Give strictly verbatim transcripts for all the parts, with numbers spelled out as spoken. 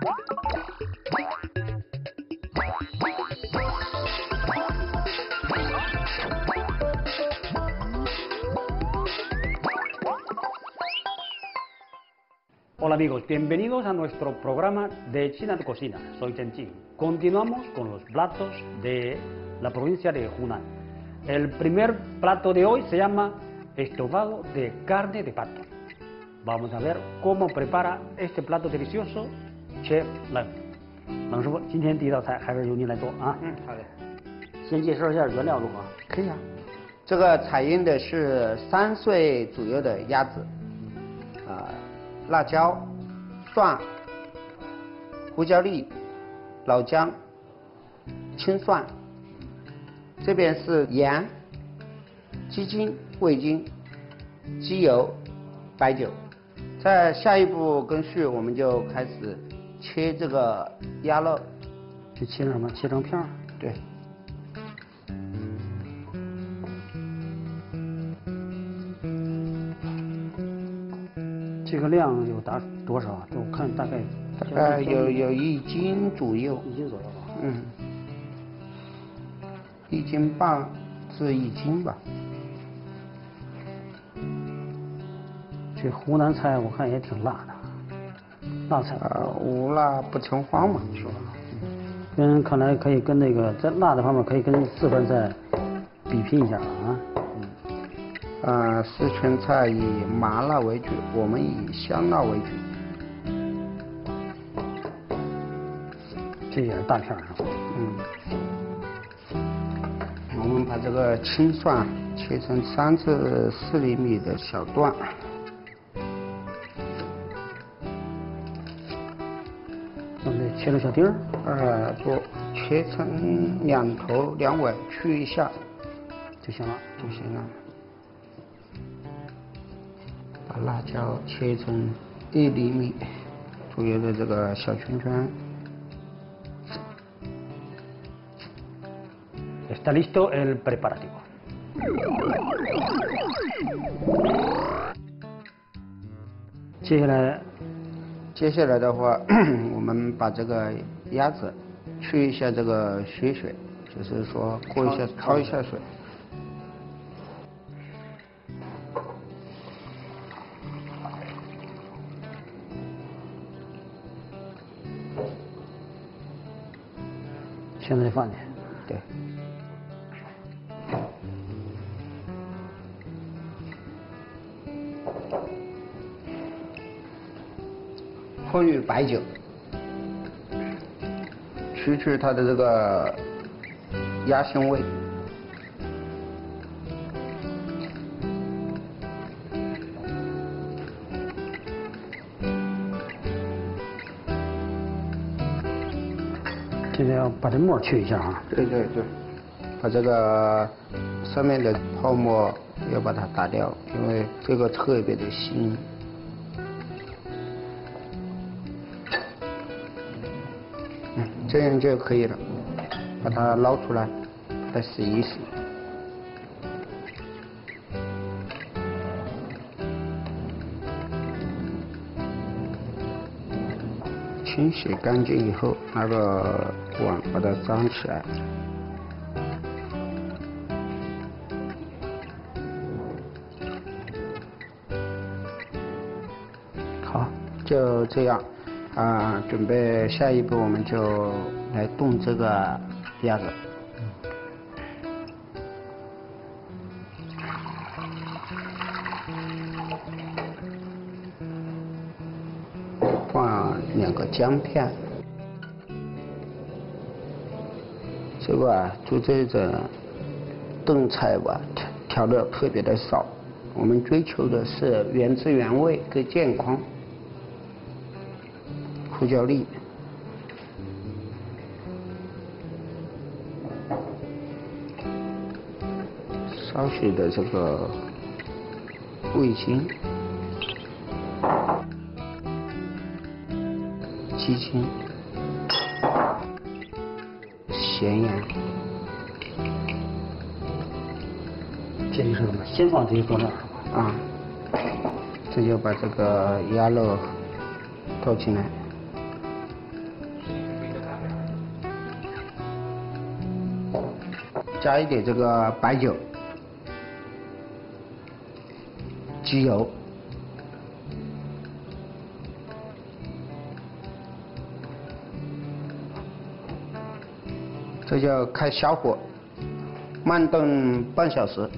Hola amigos, bienvenidos a nuestro programa de China de Cocina. Soy Chen Jing. Continuamos con los platos de la provincia de Hunan. El primer plato de hoy se llama estofado de carne de pato. Vamos a ver cómo prepara este plato delicioso Chef Lang。冷师傅，今天第一道菜还是由您来做啊？ 嗯，好的。 先介绍一下原料如何？ 可以啊。这个采用的是三岁左右的鸭子，啊、呃，辣椒、蒜、胡椒粒、老姜、青蒜。这边是盐、鸡精、味精、鸡油、白酒。在下一步工序，我们就开始切这个鸭肉。 就切成什么？切成片儿。 对。 这个量有达多少？我看大概大概有有一斤左右。 一斤左右吧。 嗯。一斤半至一斤吧。 这湖南菜我看也挺辣的，辣菜。 啊，无辣不成欢嘛，是吧？ 跟看来可以跟那个在辣的方面可以跟四川菜比拼一下啊。 嗯。呃，四川菜以麻辣为主，我们以香辣为主。 这也是大片是吧？ 嗯。我们把这个青蒜切成三至四厘米的小段。 切成小丁儿， 呃，不，切成两头两尾，去一下就行了， 就行了。把辣椒切成一厘米左右的这个小圈圈。 Está listo el preparativo. 接下来。 接下来的话，我们把这个鸭子去一下这个血水，就是说过一下焯一下水。 现在放进去。 对。混入白酒，去去它的这个鸭腥味。 现在要把这沫去一下啊。 对对对，把这个上面的泡沫要把它打掉，因为这个特别的腥。这样就可以了，把它捞出来，再洗一洗。清洗干净以后，拿个碗把它装起来。好，就这样。啊，准备下一步我们就来炖这个鸭子。放两个姜片。这个啊，做这种炖菜吧，调料特别的少，我们追求的是原汁原味跟健康。胡椒粒，少许的这个味精、鸡精、咸盐。 这就是什么？先放这些佐料是吧？ 啊，这就把这个鸭肉倒进来。 加一点这个白酒、鸡油。这就开小火，慢炖半小时。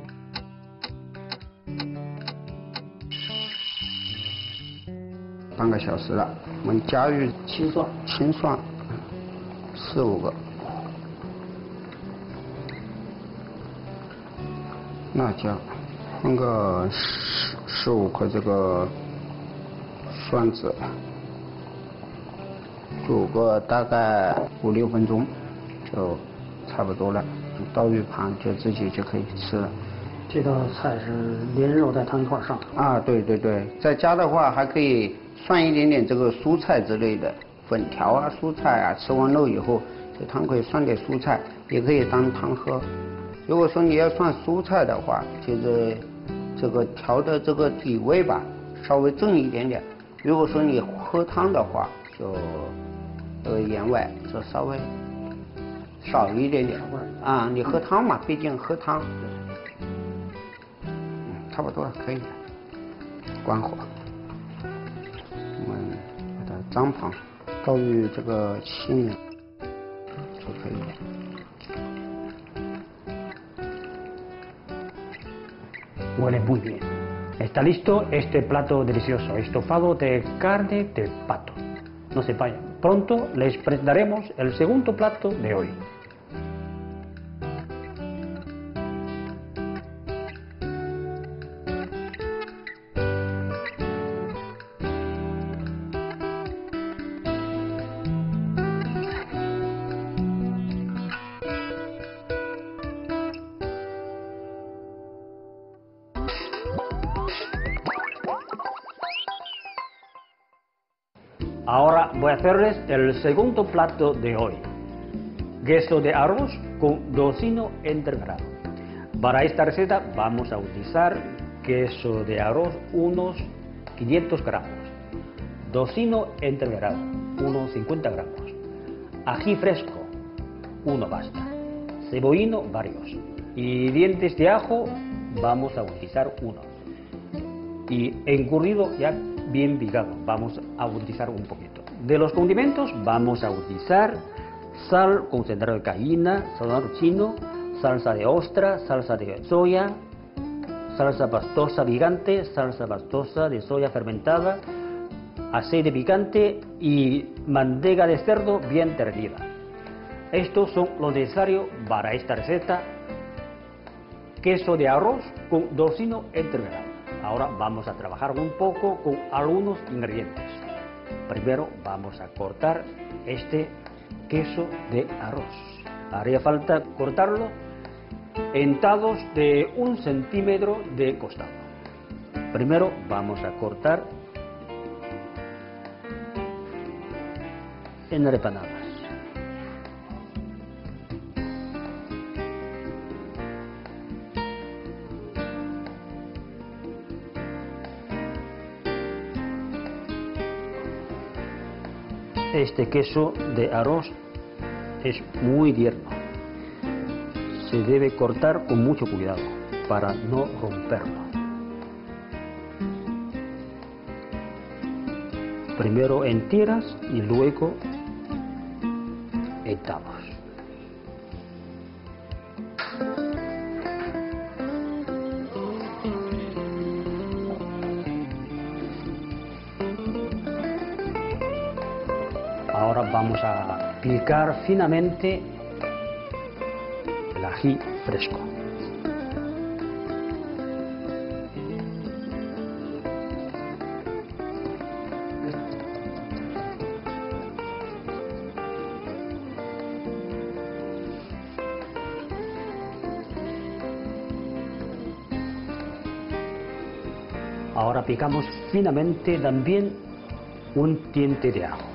半个小时了，我们加入青蒜， 青蒜四五个，辣椒放个十十五颗这个蒜子，煮个大概五六分钟。就差不多了，到鱼盘就自己就可以吃了。 这道菜是连肉带汤一块上。 啊，对对对，在家的话还可以涮一点点这个蔬菜之类的，粉条啊、蔬菜啊，吃完肉以后，这汤可以涮点蔬菜，也可以当汤喝。如果说你要涮蔬菜的话，就是这个调的这个底味吧，稍微重一点点。如果说你喝汤的话，就这个盐味就稍微少一点点啊，你喝汤嘛，毕竟喝汤，嗯，差不多可以了。关火，我们把它张盘倒入这个杏仁就可以了。 Huele muy bien. Está listo este plato delicioso, estofado de carne de pato. No se vayan, pronto les presentaremos el segundo plato de hoy. Ahora voy a hacerles el segundo plato de hoy. Queso de arroz con tocino entreverado. Para esta receta vamos a utilizar queso de arroz unos quinientos gramos, tocino entreverado unos cincuenta gramos, ají fresco uno basta, cebollino varios y dientes de ajo vamos a utilizar uno. Y encurrido ya bien picado, vamos a utilizar un poquito. De los condimentos vamos a utilizar sal concentrado de cayena, sal chino, salsa de ostra, salsa de soya, salsa pastosa picante, salsa pastosa de soya fermentada, aceite picante y manteca de cerdo bien derretida. Estos son lo necesario para esta receta. Queso de arroz con tocino entreverado. Ahora vamos a trabajar un poco con algunos ingredientes. Primero vamos a cortar este queso de arroz. Haría falta cortarlo en dados de un centímetro de costado. Primero vamos a cortar en rebanadas. Este queso de arroz es muy tierno. Se debe cortar con mucho cuidado para no romperlo. Primero en tiras y luego en tabas. Ahora vamos a picar finamente el ají fresco. Ahora picamos finamente también un diente de ajo.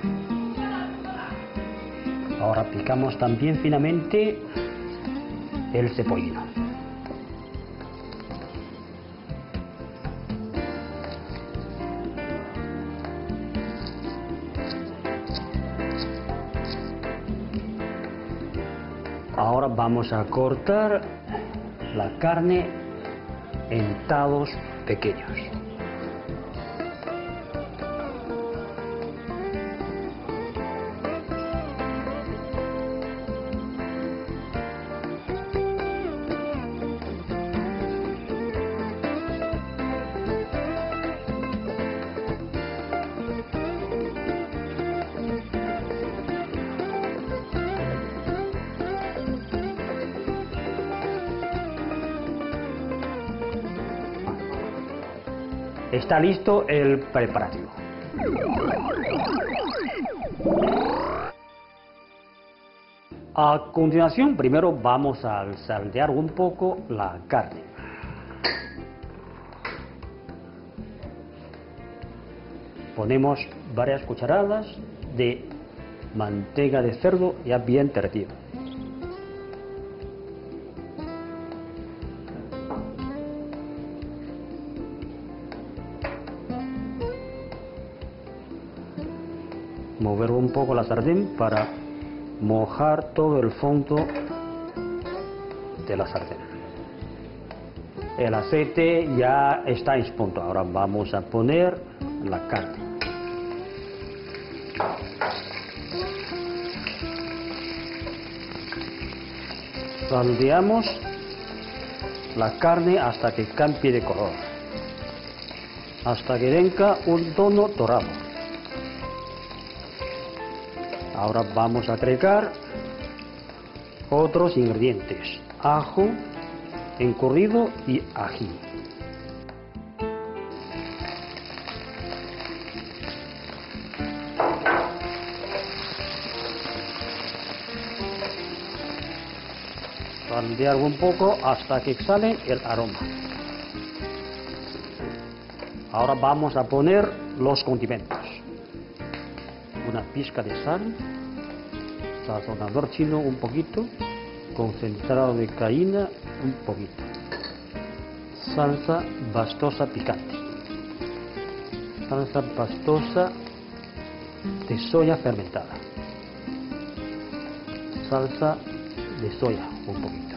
Ahora picamos también finamente el cebollino. Ahora vamos a cortar la carne en talos pequeños. Está listo el preparativo. A continuación, primero vamos a saltear un poco la carne. Ponemos varias cucharadas de manteca de cerdo ya bien derretida. Mover un poco la sartén para mojar todo el fondo de la sartén. El aceite ya está en punto. Ahora vamos a poner la carne. Salteamos la carne hasta que cambie de color, hasta que tenga un tono dorado. Ahora vamos a agregar otros ingredientes: ajo encurrido y ají. Saltear un poco hasta que sale el aroma. Ahora vamos a poner los condimentos: una pizca de sal, sazonador chino un poquito, concentrado de cayena un poquito, salsa pastosa picante, salsa pastosa de soya fermentada, salsa de soya un poquito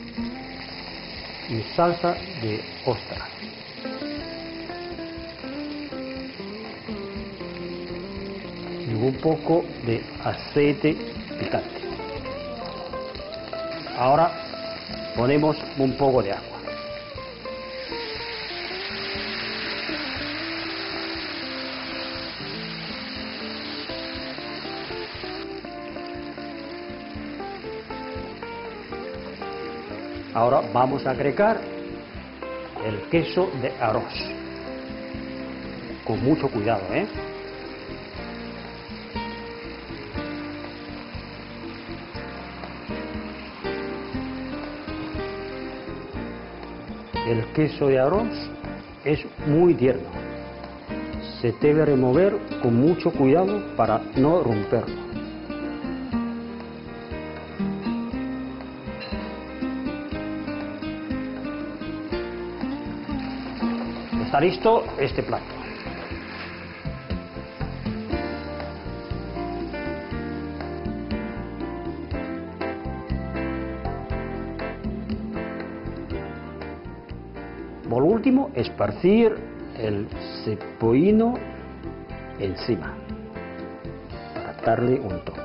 y salsa de ostra. Y un poco de aceite picante. Ahora ponemos un poco de agua. Ahora vamos a agregar el queso de arroz. Con mucho cuidado, ¿eh? El queso de arroz es muy tierno. Se debe remover con mucho cuidado para no romperlo. Está listo este plato. Por último, esparcir el cebollino encima para darle un toque.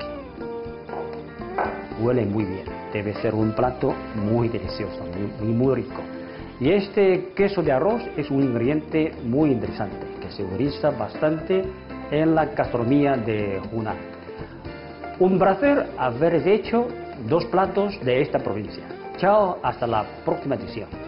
Huele muy bien. Debe ser un plato muy delicioso, muy, muy rico. Y este queso de arroz es un ingrediente muy interesante que se utiliza bastante en la gastronomía de Hunan. Un placer haber hecho dos platos de esta provincia. Chao, hasta la próxima edición.